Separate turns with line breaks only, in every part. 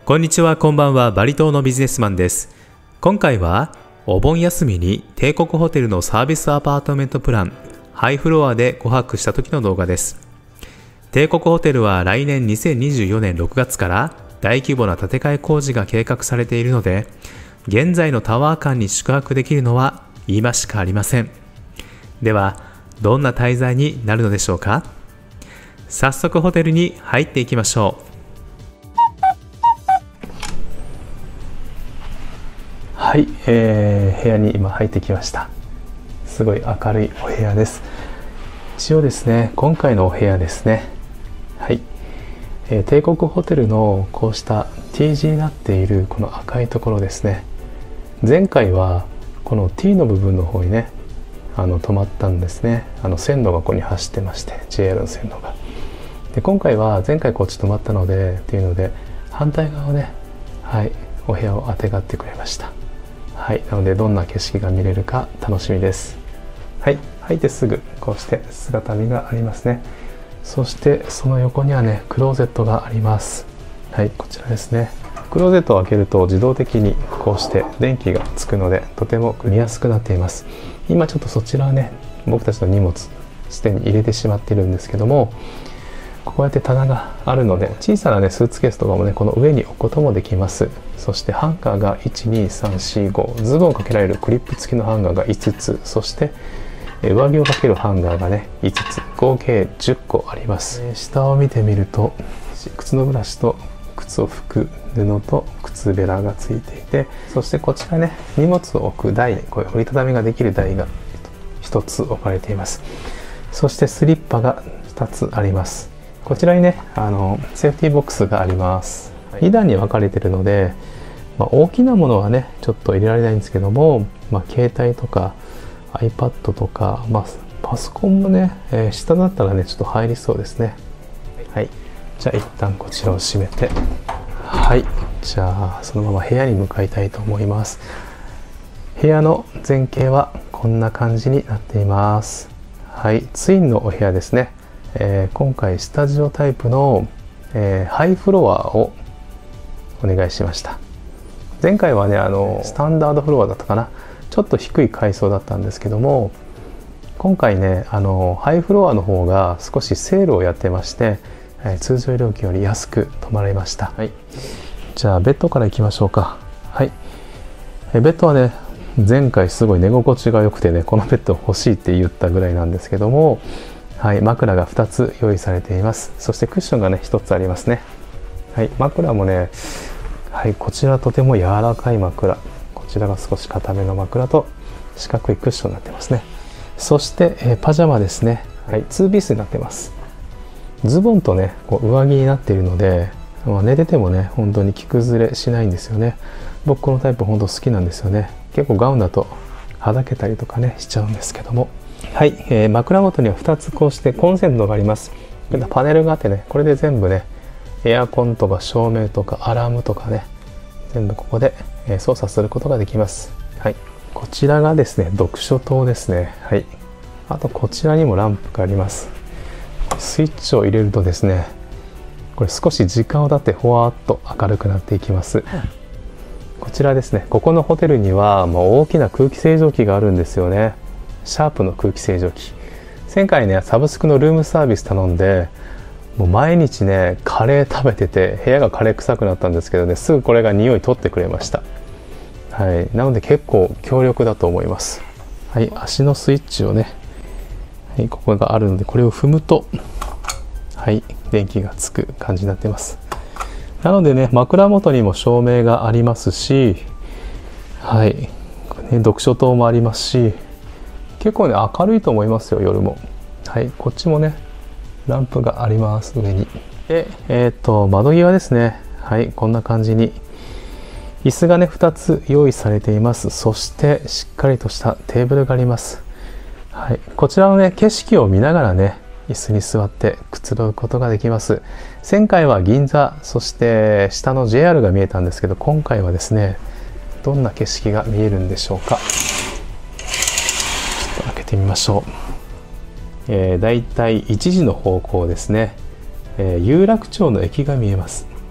こんにちは、こんばんは。バリ島のビジネスマンです。今回はお盆休みに帝国ホテルのサービスアパートメントプランハイフロアで5泊した時の動画です。帝国ホテルは来年2024年6月から大規模な建て替え工事が計画されているので、現在のタワー間に宿泊できるのは今しかありません。ではどんな滞在になるのでしょうか。早速ホテルに入っていきましょう。はい、部屋に今入ってきました。すごい明るいお部屋です。一応ですね、今回のお部屋ですね、はい、帝国ホテルのこうした T 字になっているこの赤いところですね。前回はこの T の部分の方にね止まったんですね。線路がここに走ってまして、 JR の線路が。で今回は前回こっち止まったのでっていうので、反対側をね、はい、お部屋をあてがってくれました。はい、なのでどんな景色が見れるか楽しみです。はい、入ってすぐこうして姿見がありますね。そしてその横にはねクローゼットがあります。はい、こちらですね。クローゼットを開けると自動的にこうして電気がつくので、とても見やすくなっています。今ちょっとそちらはね、僕たちの荷物すでに入れてしまっているんですけども、こうやって棚があるので、小さなねスーツケースとかもねこの上に置くこともできます。そしてハンガーが12345、ズボンをかけられるクリップ付きのハンガーが5つ、そして上着をかけるハンガーがね5つ、合計10個あります。下を見てみると、靴のブラシと靴を拭く布と靴べらがついていて、そしてこちらね荷物を置く台、こういう折りたたみができる台が1つ置かれています。そしてスリッパが2つあります。こちらにねセーフティーボックスがあります。2段に分かれているので、大きなものはねちょっと入れられないんですけども、携帯とか iPad とか、パソコンもね、下だったらねちょっと入りそうですね。はい、じゃあ一旦こちらを閉めて、はい、じゃあそのまま部屋に向かいたいと思います。部屋の前景はこんな感じになっています。はい、ツインのお部屋ですね。今回スタジオタイプの、ハイフロアをお願いしました。前回はねスタンダードフロアだったかな、ちょっと低い階層だったんですけども、今回ねハイフロアの方が少しセールをやってまして、通常料金より安く泊まれました。はい、じゃあベッドからいきましょうか。はい、ベッドはね前回すごい寝心地が良くてね、このベッド欲しいって言ったぐらいなんですけども、はい、枕が2つ用意されています。そしてクッションがね1つありますね。はい、枕もね、はい、こちらとても柔らかい枕、こちらが少し硬めの枕と四角いクッションになってますね。そして、パジャマですね。はい、2ピースになってます。ズボンとねこう上着になっているので、寝ててもね本当に着崩れしないんですよね。僕このタイプ本当好きなんですよね。結構ガウンだとはだけたりとかねしちゃうんですけども、はい、枕元には2つこうしてコンセントがあります。パネルがあってね、これで全部ねエアコンとか照明とかアラームとかね全部ここで操作することができます。はい、こちらがですね読書灯ですね。はい、あとこちらにもランプがあります。スイッチを入れるとですね、これ少し時間を経ってほわーっと明るくなっていきます。こちらですね、ここのホテルには大きな空気清浄機があるんですよね。シャープの空気清浄機。前回ねサブスクのルームサービス頼んで、もう毎日ねカレー食べてて部屋がカレー臭くなったんですけどね、すぐこれが匂い取ってくれました。はい、なので結構強力だと思います。はい、足のスイッチをね、はい、ここがあるのでこれを踏むと、はい、電気がつく感じになっています。なのでね枕元にも照明がありますし、はい、ね、読書灯もありますし、結構ね明るいと思いますよ、夜も。はい、こっちもねランプがあります、上に。で窓際ですね。はい、こんな感じに椅子がね2つ用意されています。そしてしっかりとしたテーブルがあります。はい、こちらのね景色を見ながらね椅子に座ってくつろぐことができます。前回は銀座、そして下の JR が見えたんですけど、今回はですねどんな景色が見えるんでしょうか。ちょっと開けてみましょう。だいたい1時の方向ですね。有楽町の駅が見えます。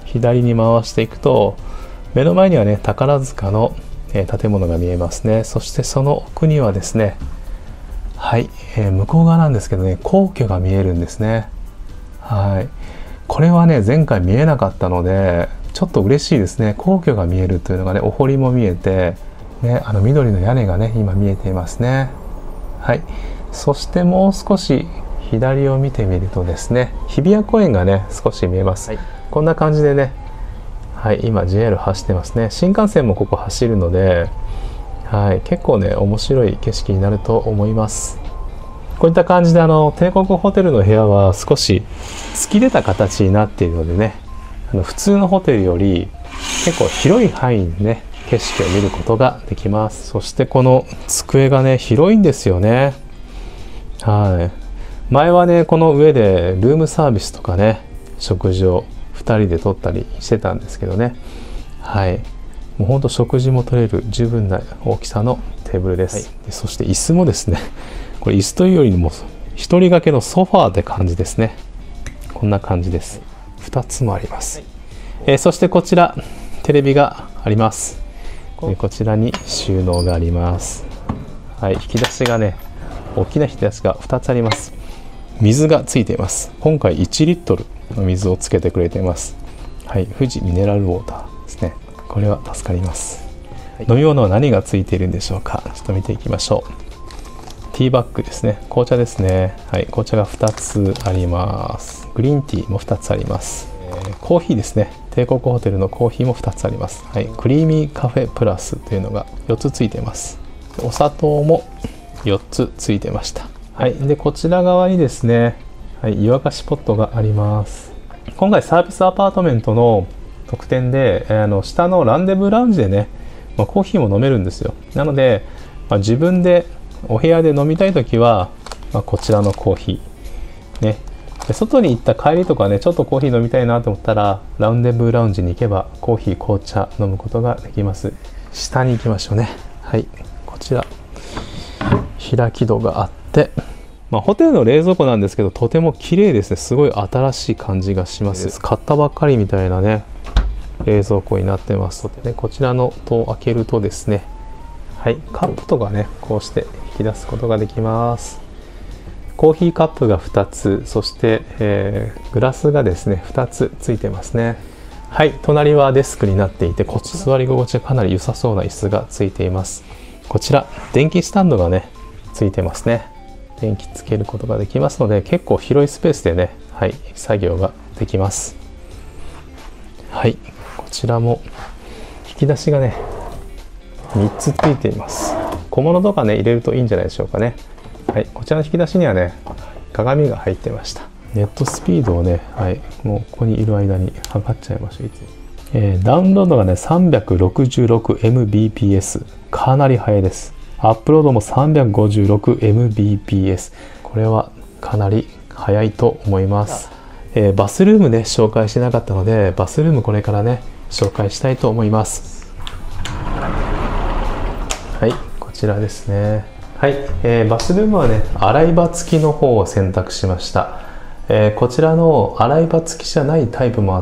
左に回していくと、目の前にはね、宝塚の、建物が見えますね。そしてその奥にはですね、はい、向こう側なんですけどね、皇居が見えるんですね。はい。これはね、前回見えなかったので、ちょっと嬉しいですね。皇居が見えるというのがね、お堀も見えて、ね、緑の屋根がね、今見えていますね。はい。そしてもう少し左を見てみるとですね、日比谷公園がね、少し見えます。はい、こんな感じでね、はい、今 JR 走ってますね。新幹線もここ走るので、はい、結構ね、面白い景色になると思います。こういった感じで帝国ホテルの部屋は少し突き出た形になっているのでね、普通のホテルより結構広い範囲にね、景色を見ることができます。そしてこの机がね、広いんですよね。はい。前はね、この上でルームサービスとかね、食事を2人で取ったりしてたんですけどね。はい。もうほんと食事も取れる十分な大きさのテーブルです。はい、でそして椅子もですね、これ椅子というよりも一人掛けのソファーって感じですね。こんな感じです。2つもあります。そしてこちらテレビがあります。こちらに収納があります。はい、引き出しがね、大きな引き出しが2つあります。水がついています。今回1リットルの水をつけてくれています。はい、富士ミネラルウォーターですね。これは助かります。はい、飲み物は何がついているんでしょうか。ちょっと見ていきましょう。ティーバッグですね。紅茶ですね。はい、紅茶が2つあります。グリーンティーも2つあります。コーヒーですね。帝国ホテルのコーヒーも2つあります。はい、クリーミーカフェプラスというのが4つついています。お砂糖も4つついてました。はい、でこちら側にですね、はい、湯沸かしポットがあります。今回サービスアパートメントの特典で、下のランデブーラウンジでね、コーヒーも飲めるんですよ。なので、自分でお部屋で飲みたいときは、こちらのコーヒーね。で外に行った帰りとかね、ちょっとコーヒー飲みたいなと思ったらランデブーラウンジに行けばコーヒー紅茶飲むことができます。下に行きましょうね。はい、こちら開き戸があって、ホテルの冷蔵庫なんですけど、とても綺麗ですね。すごい新しい感じがします。買ったばっかりみたいなね、冷蔵庫になってます。でこちらの戸を開けるとですね、はい、カップとかね、こうして引き出すことができます。コーヒーカップが2つ、そして、グラスがですね2つついてますね。はい、隣はデスクになっていて、座り心地がかなり良さそうな椅子がついています。こちら電気スタンドがねついてますね。電気つけることができますので、結構広いスペースでね、はい、作業ができます。はい、こちらも引き出しがね3つついています。小物とかね入れるといいんじゃないでしょうかね。はい、こちらの引き出しにはね鏡が入ってました。ネットスピードをね、はい、もうここにいる間に測っちゃいましょう。ダウンロードがね 366Mbps、 かなり速いです。アップロードも 356Mbps、 これはかなり速いと思います。バスルームね紹介してなかったので、バスルームこれからね紹介したいと思います。はい、こちらですね。はい、バスルームはね洗い場付きの方を選択しました。こちらの洗い場付きじゃないタイプもあって、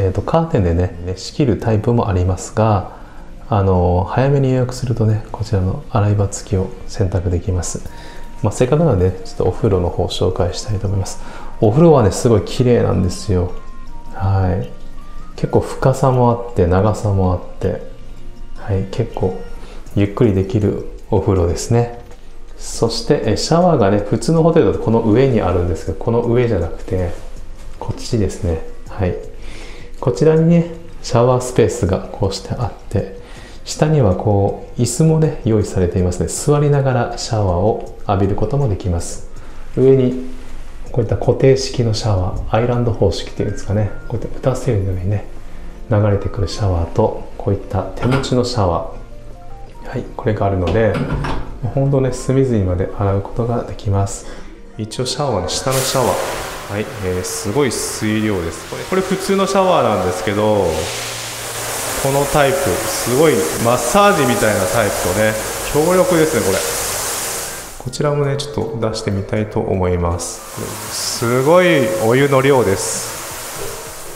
カーテンでね仕切るタイプもありますが、早めに予約するとねこちらの洗い場付きを選択できます。せっかくなので、ちょっとお風呂の方を紹介したいと思います。お風呂はねすごい綺麗なんですよ。はい、結構深さもあって長さもあって、はい、結構ゆっくりできるお風呂ですね。そしてシャワーがね普通のホテルだとこの上にあるんですけど、この上じゃなくてこっちですね。はい、こちらにねシャワースペースがこうしてあって、下にはこう椅子もね用意されていますね。座りながらシャワーを浴びることもできます。上にこういった固定式のシャワー、アイランド方式っていうんですかね、こうやって打たせるようにね流れてくるシャワーと、こういった手持ちのシャワー、はい、これがあるので本当ね隅々まで洗うことができます。一応シャワーの下のシャワー、はい、すごい水量です。これ普通のシャワーなんですけど、このタイプすごいマッサージみたいなタイプとね強力ですね。こちらもねちょっと出してみたいと思います。すごいお湯の量です。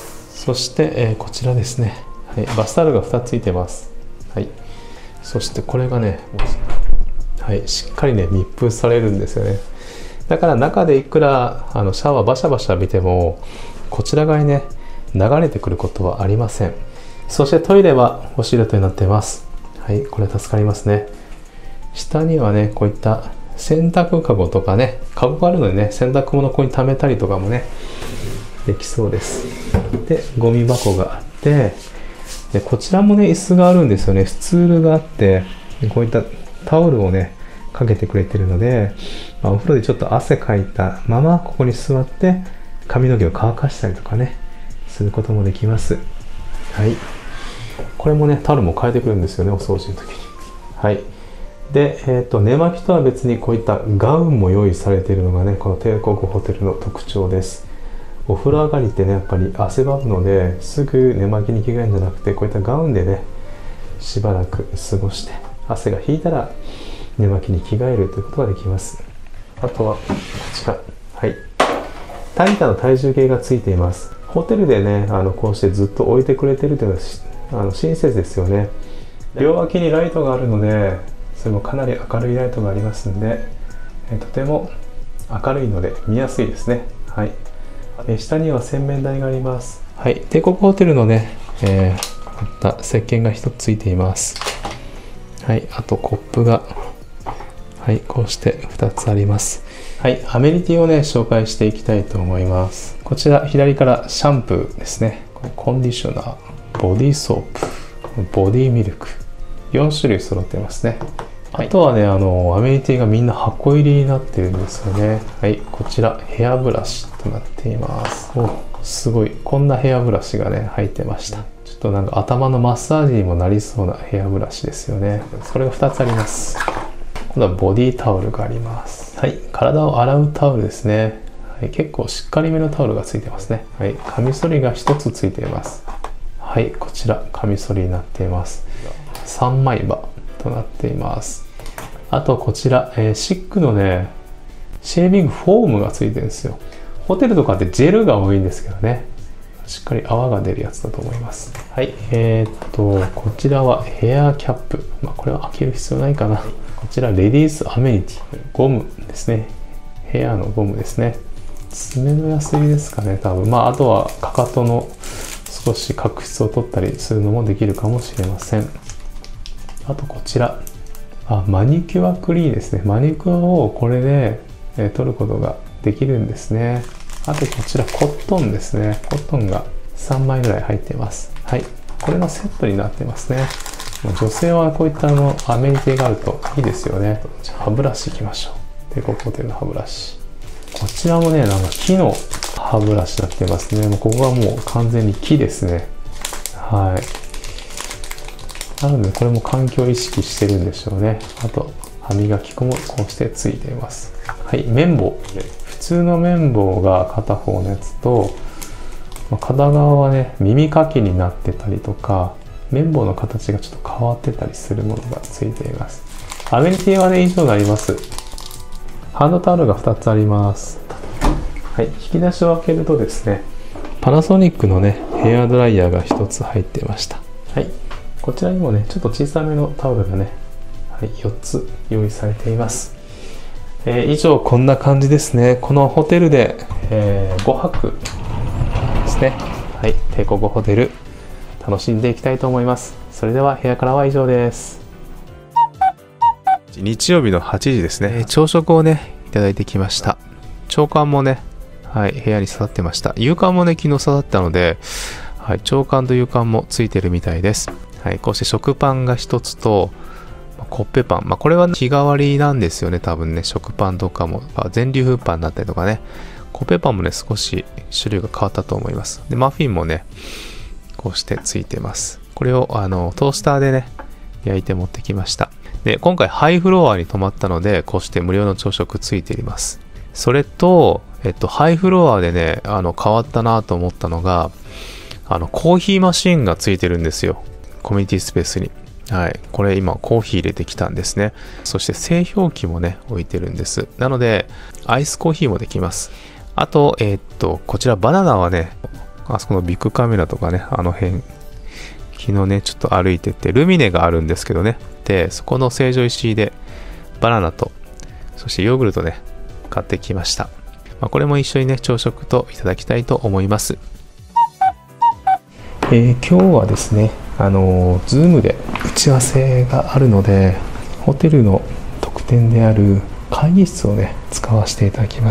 そして、こちらですね、はい、バスタオルが2つついてます。はい、そしてこれがね、はい、しっかりね密封されるんですよね。だから中でいくらシャワーバシャバシャ浴びてもこちら側にね流れてくることはありません。そしてトイレはウォシュレットになっています。はい、これ助かりますね。下にはねこういった洗濯かごとかね、かごがあるのでね、洗濯物ここに溜めたりとかもねできそうです。でゴミ箱があって、でこちらもね椅子があるんですよね。スツールがあって、こういったタオルをねかけてくれてるので、お風呂でちょっと汗かいたままここに座って髪の毛を乾かしたりとかねすることもできます。はい、これもねタオルも変えてくるんですよね、お掃除の時に。はい、で、寝巻きとは別にこういったガウンも用意されているのがねこの帝国ホテルの特徴です。お風呂上がりってねやっぱり汗ばむので、すぐ寝巻きに着替えるんじゃなくて、こういったガウンでねしばらく過ごして、汗が引いたら寝巻きに着替えるということができます。あとはこちら、はい、タニタの体重計がついています。ホテルでねこうしてずっと置いてくれてるというのは親切ですよね。両脇にライトがあるので、それもかなり明るいライトがありますので、とても明るいので見やすいですね。はい、下には洗面台があります。はい、帝国ホテルのね、こういった石鹸が1つついています。はい、あとコップが、はい、こうして2つあります。はい、アメニティをね紹介していきたいと思います。こちら左からシャンプーですね、コンディショナー、ボディーソープ、ボディーミルク、4種類揃ってますね。あとはねアメニティがみんな箱入りになってるんですよね。はい、こちらヘアブラシとなっています。お、すごい、こんなヘアブラシがね入ってました。ちょっとなんか頭のマッサージにもなりそうなヘアブラシですよね。それが2つあります。今度はボディタオルがあります。はい、体を洗うタオルですね。はい、結構しっかりめのタオルがついてますね。はい、カミソリが1つついています。はい、こちらカミソリになっています。3枚刃となっています。あとこちら、シックのねシェービングフォームがついてるんですよ。ホテルとかってジェルが多いんですけどね、しっかり泡が出るやつだと思います。はい、こちらはヘアキャップ、これは開ける必要ないかな。こちらレディースアメニティ、ゴムですね。ヘアのゴムですね。爪のヤスリですかね多分。あとはかかとの少し角質を取ったりするのもできるかもしれません。あとこちら、マニキュアクリーンですね。マニキュアをこれで、取ることができるんですね。あとこちらコットンですね。コットンが3枚ぐらい入っています。はい、これがセットになってますね。女性はこういったアメニティがあるといいですよね。じゃあ歯ブラシいきましょう。帝国ホテルの歯ブラシ。こちらもねなんか木の歯ブラシになってますね。ここはもう完全に木ですね。はい、なのでこれも環境を意識してるんでしょうね。あと歯磨き粉もこうしてついています。はい、綿棒、普通の綿棒が片方のやつと、片側はね耳かきになってたりとか、綿棒の形がちょっと変わってたりするものがついています。アメニティはね以上になります。ハンドタオルが2つあります。はい、引き出しを開けるとですね、パナソニックのねヘアドライヤーが1つ入っていました。はい、こちらにもねちょっと小さめのタオルがね、はい、4つ用意されています。以上こんな感じですね。このホテルで、5泊ですね。はい、帝国ホテル楽しんでいきたいと思います。それでは部屋からは以上です。日曜日の8時ですね。朝食をねいただいてきました。朝刊もね、はい、部屋に刺さってました。夕刊もね昨日刺さったので、はい、朝刊と夕刊もついてるみたいです。はい、こうして食パンが1つとコッペパン、これは日替わりなんですよね多分ね。食パンとかも全粒粉パンだったりとかね、コッペパンもね少し種類が変わったと思います。でマフィンもねこうしてついてます。これをトースターでね焼いて持ってきました。で今回ハイフロアに泊まったのでこうして無料の朝食ついています。それとハイフロアでね変わったなと思ったのがコーヒーマシンがついてるんですよ、コミュニティスペースに。はい、これ今コーヒー入れてきたんですね。そして製氷機もね置いてるんです。なのでアイスコーヒーもできます。あとこちらバナナはねあそこのビッグカメラとかね、あの辺、昨日ね、ちょっと歩いてて、ルミネがあるんですけどね。で、そこの成城石井でバナナと、そしてヨーグルトね、買ってきました。これも一緒にね、朝食といただきたいと思います。今日はですね、Zoom で打ち合わせがあるので、ホテルの特典である会議室をね、使わせていただきます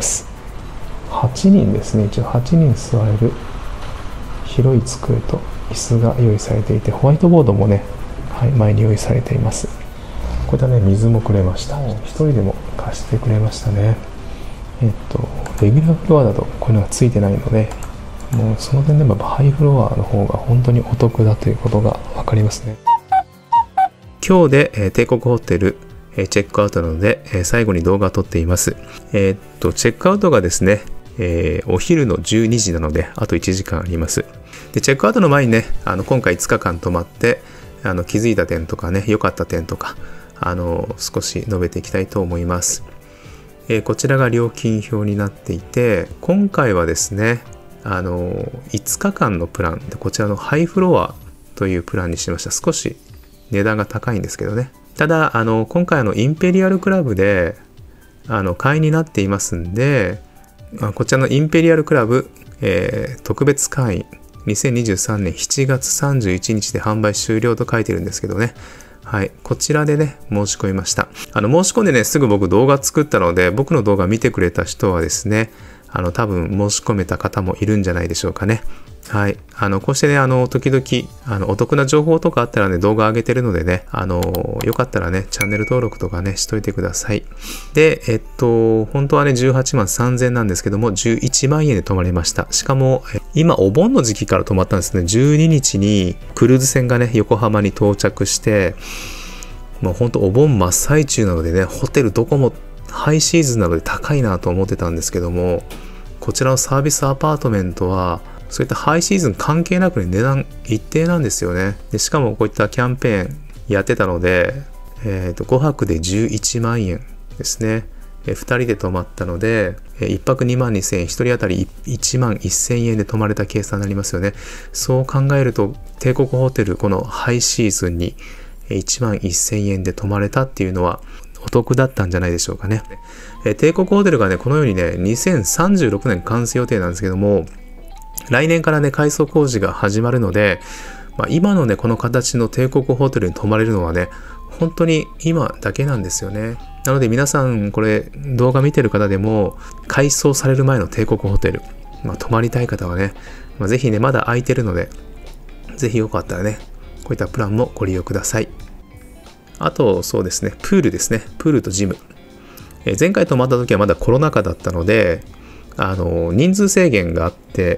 。8人ですね、一応8人座れる広い机と椅子が用意されていて、ホワイトボードもね、はい、前に用意されています。こういったね、水もくれました。一人でも貸してくれましたね。レギュラーフロアだとこういうのがついてないので、もうその点でもハイフロアの方が本当にお得だということが分かりますね。今日で帝国ホテルチェックアウトなので最後に動画を撮っています。チェックアウトがですね、お昼の12時なのであと1時間あります。でチェックアウトの前にね、今回5日間泊まって気づいた点とかね、良かった点とか少し述べていきたいと思います。こちらが料金表になっていて、今回はですね5日間のプランでこちらのハイフロアというプランにしました。少し値段が高いんですけどね。ただ今回インペリアルクラブで会員になっていますんで、こちらのインペリアルクラブ、特別会員2023年7月31日で販売終了と書いてるんですけどね。はい。こちらでね、申し込みました。申し込んでね、すぐ僕動画作ったので、僕の動画見てくれた人はですね、多分申し込めた方もいるんじゃないでしょうかね。はい。こうしてね、時々、お得な情報とかあったらね、動画上げてるのでね、よかったらね、チャンネル登録とかね、しといてください。で、本当はね、18万3000なんですけども、11万円で泊まれました。しかも、今、お盆の時期から泊まったんですね。12日にクルーズ船がね、横浜に到着して、もう本当お盆真っ最中なのでね、ホテルどこもハイシーズンなので高いなと思ってたんですけども、こちらのサービスアパートメントはそういったハイシーズン関係なく、ね、値段一定なんですよね。でしかもこういったキャンペーンやってたので、5泊で11万円ですね。2人で泊まったので1泊2万2000円、1人当たり1万1000円で泊まれた計算になりますよね。そう考えると帝国ホテルこのハイシーズンに1万1000円で泊まれたっていうのはお得だったんじゃないでしょうかね。帝国ホテルがね、このようにね、2036年完成予定なんですけども、来年からね、改装工事が始まるので、今のね、この形の帝国ホテルに泊まれるのはね、本当に今だけなんですよね。なので皆さん、これ動画見てる方でも、改装される前の帝国ホテル、泊まりたい方はね、ぜひね、まだ空いてるので、ぜひよかったらね、こういったプランもご利用ください。あと、そうですね、プールですね。プールとジム。前回泊まった時はまだコロナ禍だったので、人数制限があって、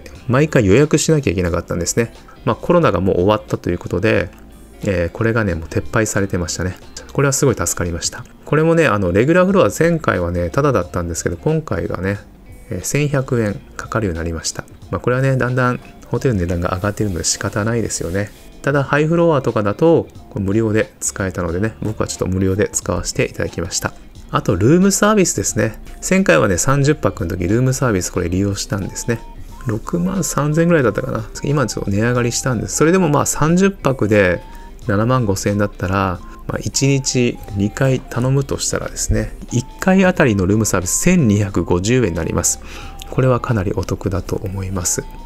毎回予約しなきゃいけなかったんですね。コロナがもう終わったということで、これがね、もう撤廃されてましたね。これはすごい助かりました。これもね、レギュラーフロア前回はね、タダだったんですけど、今回がね、1100円かかるようになりました。これはね、だんだんホテルの値段が上がっているので仕方ないですよね。ただ、ハイフロアとかだと、無料で使えたのでね、僕はちょっと無料で使わせていただきました。あと、ルームサービスですね。前回はね、30泊の時、ルームサービスこれ利用したんですね。6万3000円ぐらいだったかな。今ちょっと値上がりしたんです。それでも30泊で7万5000円だったら、1日2回頼むとしたらですね、1回あたりのルームサービス1250円になります。これはかなりお得だと思います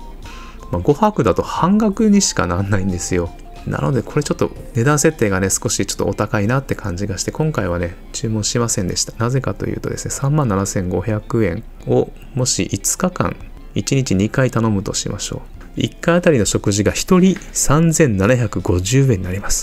。5泊だと半額にしかならないんですよ。なのでこれちょっと値段設定がね、少しちょっとお高いなって感じがして、今回はね、注文しませんでした。なぜかというとですね、37,500円をもし5日間1日2回頼むとしましょう。1回あたりの食事が1人3,750円になります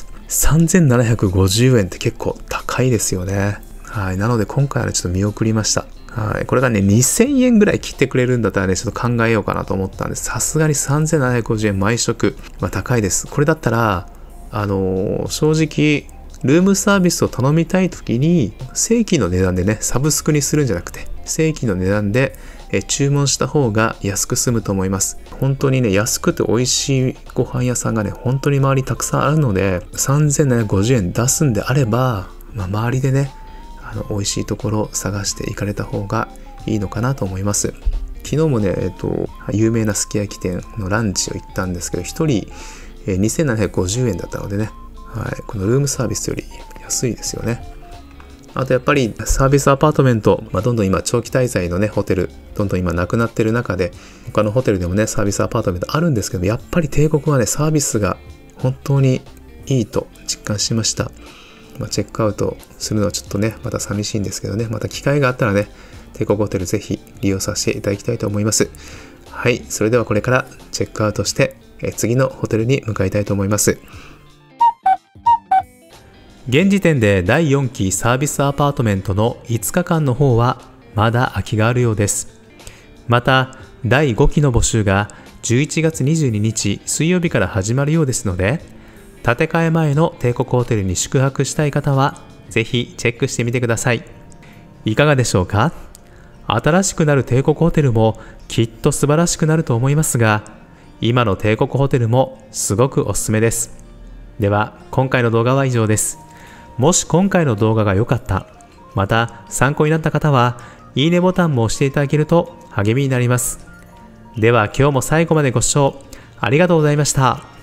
。3,750円って結構高いですよね。はい。なので今回はね、ちょっと見送りました。はい。これがね、2000円ぐらい切ってくれるんだったらね、ちょっと考えようかなと思ったんです。さすがに3,750円毎食。高いです。これだったら、正直、ルームサービスを頼みたいときに、正規の値段でね、サブスクにするんじゃなくて、正規の値段で注文した方が安く済むと思います。本当にね、安くて美味しいご飯屋さんがね、本当に周りたくさんあるので、3,750円出すんであれば、周りでね、美味しいところを探して行かれた方がいいのかなと思います。 昨日もね、有名なすき焼き店のランチを行ったんですけど、1人2750円だったのでね、はい、このルームサービスより安いですよね。あとやっぱりサービスアパートメント、どんどん今長期滞在のね、ホテル、どんどん今なくなってる中で、他のホテルでもね、サービスアパートメントあるんですけど、やっぱり帝国はね、サービスが本当にいいと実感しました。チェックアウトするのはちょっとね、また寂しいんですけどね、また機会があったらね、帝国ホテルぜひ利用させていただきたいと思います。はい、それではこれからチェックアウトして、次のホテルに向かいたいと思います。現時点で第4期サービスアパートメントの5日間の方はまだ空きがあるようです。また第5期の募集が11月22日水曜日から始まるようですので、建て替え前の帝国ホテルに宿泊したい方はぜひチェックしてみてください。いかがでしょうか？新しくなる帝国ホテルもきっと素晴らしくなると思いますが、今の帝国ホテルもすごくおすすめです。では今回の動画は以上です。もし今回の動画が良かった、また参考になった方は、いいねボタンも押していただけると励みになります。では今日も最後までご視聴ありがとうございました。